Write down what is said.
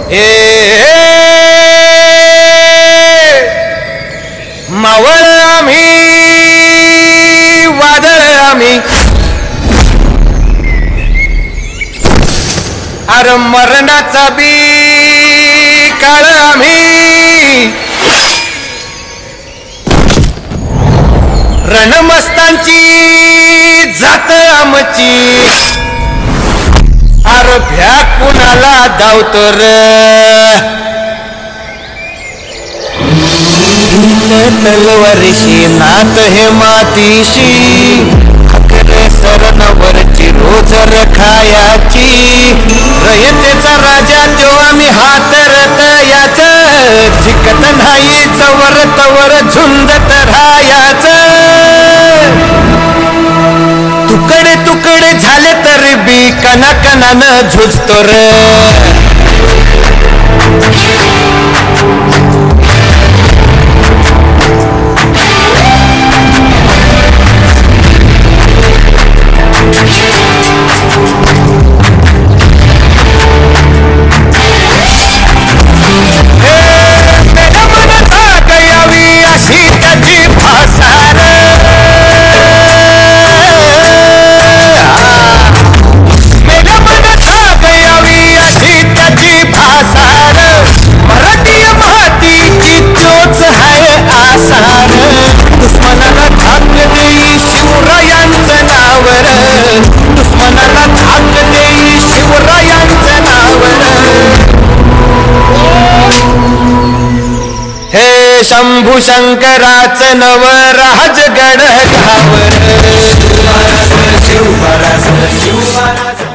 मावळ आम्ही वादळ आम्ही अरे मरणाचा बी काळ आम्ही रणमस्तांची जात आमची अरे भ्या कुणाला धावतो रे तलवारीशी नात हे मातीशी अकरे सरणावरची रोज रखायाची रयतेचा राजा तो आम्ही हातरत याच जिकत नाही चवर तवर झुंजत राहायाच तुकडे तुकडे झाले तरी बी कणाकणानं झुजतो रे दुश्मनाला धाक देई शिवरायांचं नावर हे शंभू शंकराचं नव राजगड घावर शिव महाराज